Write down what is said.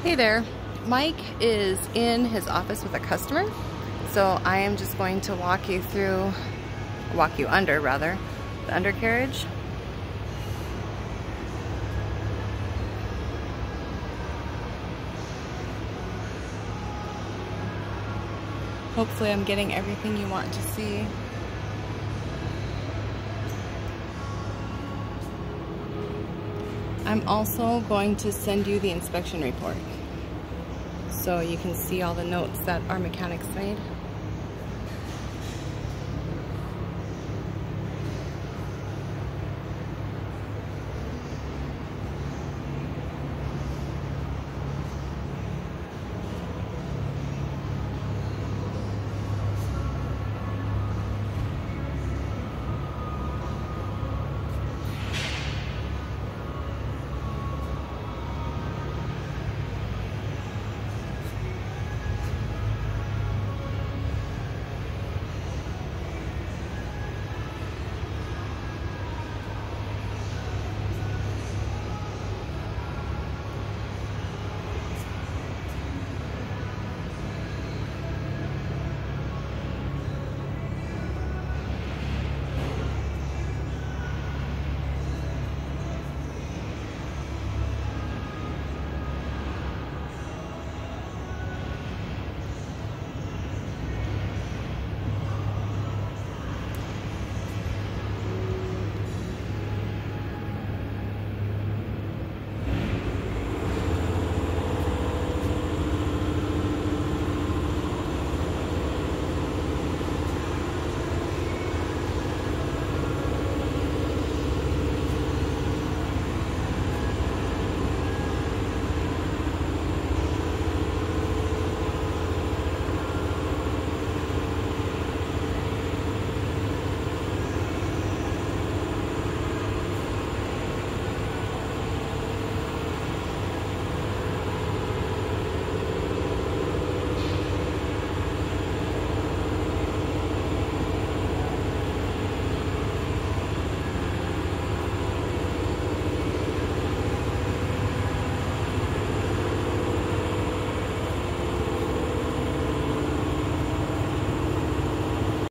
Hey there, Mike is in his office with a customer, so I am just going to walk you under the undercarriage. Hopefully I'm getting everything you want to see. I'm also going to send you the inspection report so you can see all the notes that our mechanics made.